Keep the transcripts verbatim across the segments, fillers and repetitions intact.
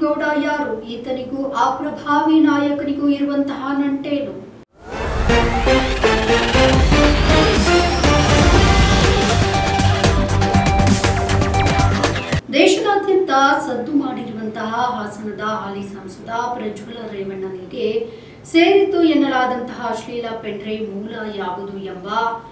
ಗೌಡ ಯಾರು? ಈತನಿಗೂ ಆ ಪ್ರಭಾವಿ ನಾಯಕನಿಗೂ ಇರುವಂತಹ ನಂಟೇನು? ದೇಶದಾದ್ಯಂತ ಸದ್ದು ಮಾಡಿರುವಂತಹ ಹಾಸನದ ಹಾಲಿ ಸಂಸದ ಪ್ರಜ್ವಲ ರೇವಣ್ಣನಿಗೆ ಸೇರಿತು ಎನ್ನಲಾದಂತಹ ಅಶ್ಲೀಲ ಪೆನ್ಡ್ರೈವ್ ಮೂಲ ಯಾವುದು ಎಂಬ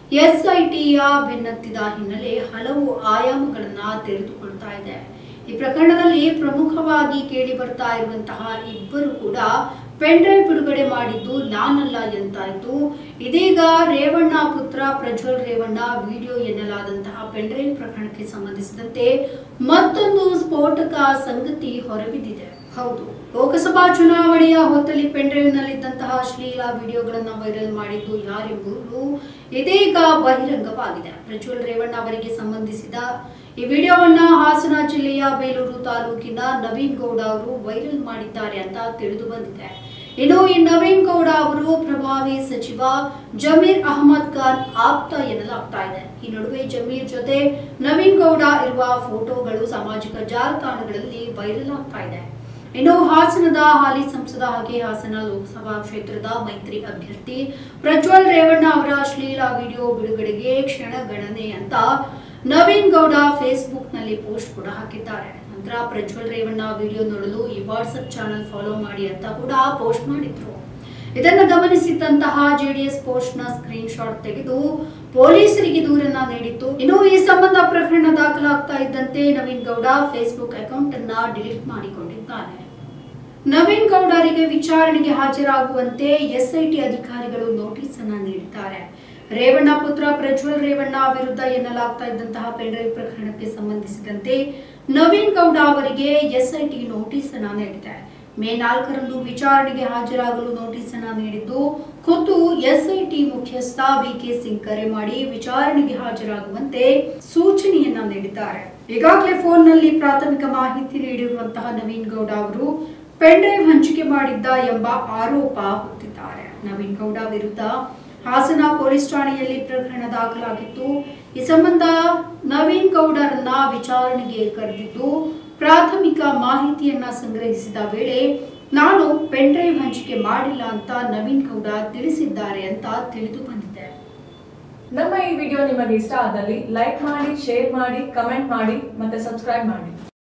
ಎಸ್ಐಟಿಯ ಬೆನ್ನತ್ತಿದ ಹಿನ್ನೆಲೆ ಹಲವು ಆಯಾಮಗಳನ್ನ ತೆರೆದುಕೊಳ್ತಾ ಇದೆ. ಈ ಪ್ರಕರಣದಲ್ಲಿ ಪ್ರಮುಖವಾಗಿ ಕೇಳಿ ಬರ್ತಾ ಇರುವಂತಹ ಇಬ್ಬರು ಕೂಡ ಪೆನ್ಡ್ರೈವ್ ಬಿಡುಗಡೆ ಮಾಡಿದ್ದು ನಾನಲ್ಲ ಎಂತಾಯ್ತು. ಇದೀಗ ರೇವಣ್ಣ ಪುತ್ರ ಪ್ರಜ್ವಲ್ ರೇವಣ್ಣ ವಿಡಿಯೋ ಎನ್ನಲಾದಂತಹ ಪೆನ್ಡ್ರೈವ್ ಪ್ರಕರಣಕ್ಕೆ ಸಂಬಂಧಿಸಿದಂತೆ ಮತ್ತೊಂದು ಸ್ಫೋಟಕ ಸಂಗತಿ ಹೊರಬಿದ್ದಿದೆ. ಹೌದು, ಲೋಕಸಭಾ ಚುನಾವಣೆಯ ಹೊತ್ತಲ್ಲಿ ಪೆನ್ಡ್ರೈವ್ ನಲ್ಲಿದ್ದಂತಹ ಅಶ್ಲೀಲ ವಿಡಿಯೋಗಳನ್ನು ವೈರಲ್ ಮಾಡಿದ್ದು ಯಾರೆಂಬುದು ಇದೀಗ ಬಹಿರಂಗವಾಗಿದೆ. ಪ್ರಜ್ವಲ್ ರೇವಣ್ಣ ಅವರಿಗೆ ಸಂಬಂಧಿಸಿದ ಈ ವಿಡಿಯೋವನ್ನ ಹಾಸನ ಜಿಲ್ಲೆಯ ಬೇಲೂರು ತಾಲೂಕಿನ ನವೀನ್ ಗೌಡ ಅವರು ವೈರಲ್ ಮಾಡಿದ್ದಾರೆ ಅಂತ ತಿಳಿದು ಬಂದಿದೆ. ಇನ್ನು ಈ ನವೀನ್ ಗೌಡ ಅವರು ಪ್ರಭಾವಿ ಸಚಿವ ಜಮೀರ್ ಅಹಮದ್ ಖಾನ್ ಆಪ್ತ ಎನ್ನಲಾಗ್ತಾ ಇದೆ. ಈ ನಡುವೆ ಜಮೀರ್ ಜೊತೆ ನವೀನ್ ಗೌಡ ಇರುವ ಫೋಟೋಗಳು ಸಾಮಾಜಿಕ ಜಾಲತಾಣಗಳಲ್ಲಿ ವೈರಲ್ ಆಗ್ತಾ ಇದೆ. ಇನ್ನು ಹಾಸನದ ಹಾಲಿ ಸಂಸದ ಹಾಗೆ ಹಾಸನ ಲೋಕಸಭಾ ಕ್ಷೇತ್ರದ ಮೈತ್ರಿ ಅಭ್ಯರ್ಥಿ ಪ್ರಜ್ವಲ್ ರೇವಣ್ಣ ಅವರ ಅಶ್ಲೀಲ ವಿಡಿಯೋ ಬಿಡುಗಡೆಗೆ ಕ್ಷಣಗಣನೆ ಅಂತ ನವೀನ್ ಗೌಡ ಫೇಸ್ಬುಕ್ ನಲ್ಲಿ ಪೋಸ್ಟ್ ಕೂಡ ಹಾಕಿದ್ದಾರೆ. ನಂತರ ಪ್ರಜ್ವಲ್ ರೇವಣ್ಣ ವಿಡಿಯೋ ನೋಡಲು ಈ ವಾಟ್ಸ್ಆಪ್ ಚಾನೆಲ್ ಫಾಲೋ ಮಾಡಿ ಅಂತ ಕೂಡ ಪೋಸ್ಟ್ ಮಾಡಿದ್ರು. ಇದನ್ನು ಗಮನಿಸಿದಂತಹ ಜೆಡಿಎಸ್ ಪೋಸ್ಟ್ ನ ಸ್ಕ್ರೀನ್ ಶಾಟ್ ತೆಗೆದು ಪೊಲೀಸರಿಗೆ ದೂರನ್ನ ನೀಡಿತ್ತು. ಇನ್ನು ಈ ಸಂಬಂಧ ಪ್ರಕರಣ ದಾಖಲಾಗ್ತಾ ಇದ್ದಂತೆ ನವೀನ್ ಗೌಡ ಫೇಸ್ಬುಕ್ ಅಕೌಂಟ್ ಅನ್ನ ಡಿಲೀಟ್ ಮಾಡಿಕೊಂಡಿದ್ದಾನೆ. ನವೀನ್ ಗೌಡರಿಗೆ ವಿಚಾರಣೆಗೆ ಹಾಜರಾಗುವಂತೆ ಎಸ್ಐಟಿ ಅಧಿಕಾರಿಗಳು ನೋಟಿಸ್ ಅನ್ನ ನೀಡಿದ್ದಾರೆ. ರೇವಣ್ಣ ಪುತ್ರ ಪ್ರಜ್ವಲ್ ರೇವಣ್ಣ ವಿರುದ್ಧ ಎನ್ನಲಾಗ್ತಾ ಇದ್ದಂತಹ ಪೆನ್ಡ್ರೈವ್ ಪ್ರಕರಣಕ್ಕೆ ಸಂಬಂಧಿಸಿದಂತೆ ನವೀನ್ ಗೌಡ ಅವರಿಗೆ ಎಸ್ಐಟಿ ನೋಟಿಸ್ ಅನ್ನ ನೀಡಿದೆ. ಮೇ ನಾಲ್ಕರಂದು ವಿಚಾರಣೆಗೆ ಹಾಜರಾಗಲು ನೋಟಿಸ್ ಅನ್ನ ನೀಡಿದ್ದು ಖುದ್ದು ಎಸ್ಐಟಿ ಮುಖ್ಯಸ್ಥ ವಿಕೆ ಸಿಂಗ್ ಕರೆ ಮಾಡಿ ವಿಚಾರಣೆಗೆ ಹಾಜರಾಗುವಂತೆ ಸೂಚನೆಯನ್ನ ನೀಡಿದ್ದಾರೆ. ಈಗಾಗಲೇ ಫೋನ್ ನಲ್ಲಿ ಪ್ರಾಥಮಿಕ ಮಾಹಿತಿ ನೀಡಿರುವಂತಹ ನವೀನ್ ಗೌಡ ಅವರು ಪೆನ್ಡ್ರೈವ್ ಹಂಚಿಕೆ ಮಾಡಿದ್ದ ಎಂಬ ಆರೋಪ ಹೊತ್ತಿದ್ದಾರೆ. ನವೀನ್ ಗೌಡ ವಿರುದ್ಧ ಹಾಸನ ಪೊಲೀಸ್ ಠಾಣೆಯಲ್ಲಿ ಪ್ರಕರಣ ದಾಖಲಾಗಿತ್ತು. ಈ ಸಂಬಂಧ ನವೀನ್ ಗೌಡರನ್ನ ವಿಚಾರಣೆಗೆ ಕರೆದಿದ್ದು ಪ್ರಾಥಮಿಕ ಮಾಹಿತಿಯನ್ನ ಸಂಗ್ರಹಿಸಿದ ವೇಳೆ ನಾನು ಪೆನ್ಡ್ರೈವ್ ಹಂಚಿಕೆ ಮಾಡಿಲ್ಲ ಅಂತ ನವೀನ್ ಗೌಡ ತಿಳಿಸಿದ್ದಾರೆ ಅಂತ ತಿಳಿದು ಬಂದಿದೆ. ನಮ್ಮ ಈ ವಿಡಿಯೋ ನಿಮಗೆ ಇಷ್ಟ ಆದಲ್ಲಿ ಲೈಕ್ ಮಾಡಿ, ಶೇರ್ ಮಾಡಿ, ಕಮೆಂಟ್ ಮಾಡಿ ಮತ್ತೆ ಸಬ್ಸ್ಕ್ರೈಬ್ ಮಾಡಿ.